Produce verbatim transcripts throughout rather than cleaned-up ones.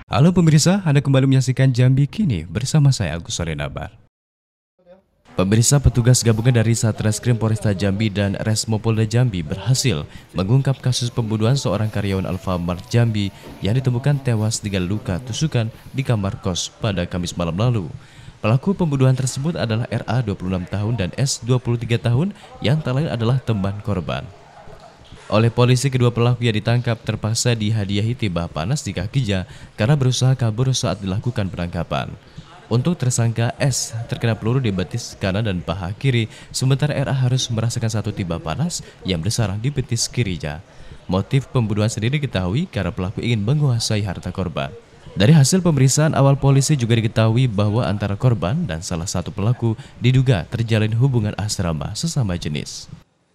Halo pemirsa, Anda kembali menyaksikan Jambi Kini bersama saya Agus Sorenabar. Pemirsa, petugas gabungan dari Satreskrim Polresta Jambi dan Resmo Polda Jambi berhasil mengungkap kasus pembunuhan seorang karyawan Alfamart Jambi yang ditemukan tewas dengan luka tusukan di kamar kos pada Kamis malam lalu. Pelaku pembunuhan tersebut adalah R A dua puluh enam tahun dan S dua puluh tiga tahun yang tak lain adalah teman korban. Oleh polisi, kedua pelaku yang ditangkap terpaksa dihadiahi timah panas di kakinya karena berusaha kabur saat dilakukan penangkapan. Untuk tersangka S terkena peluru di betis kanan dan paha kiri, sementara R A harus merasakan satu timah panas yang bersarang di betis kirinya. Motif pembunuhan sendiri diketahui karena pelaku ingin menguasai harta korban. Dari hasil pemeriksaan awal, polisi juga diketahui bahwa antara korban dan salah satu pelaku diduga terjalin hubungan asrama sesama jenis.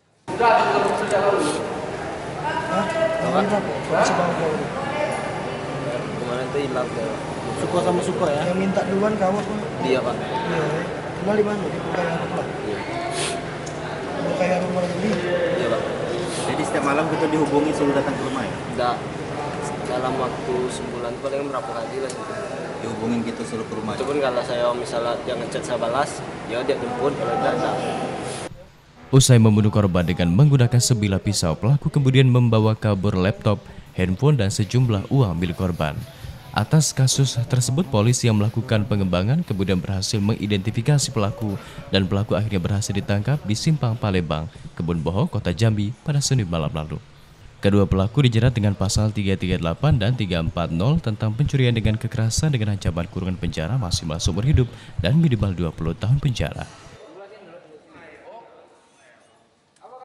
Kemarin itu hilang ya. Suka sama suka ya? Yang minta duluan kamu apa? Dia pak. Iya. Tinggal di mana? Di Pulau Harum lah. Iya. Pulau Harum lagi. Iya pak. Jadi setiap malam kita dihubungi suruh datang ke rumah ya? Enggak. Dalam waktu sebulan paling berapa kali lah. Dihubungin gitu suruh ke rumah. Itu pun kalau saya misalnya dia ngechat saya balas, ya dia jemput, kalau enggak enggak. Usai membunuh korban dengan menggunakan sebilah pisau, pelaku kemudian membawa kabur laptop, handphone, dan sejumlah uang milik korban. Atas kasus tersebut, polisi yang melakukan pengembangan kemudian berhasil mengidentifikasi pelaku dan pelaku akhirnya berhasil ditangkap di Simpang Palembang, Kebun Boho, Kota Jambi pada Senin malam lalu. Kedua pelaku dijerat dengan pasal tiga tiga delapan dan tiga empat nol tentang pencurian dengan kekerasan dengan ancaman kurungan penjara maksimal seumur hidup dan minimal dua puluh tahun penjara.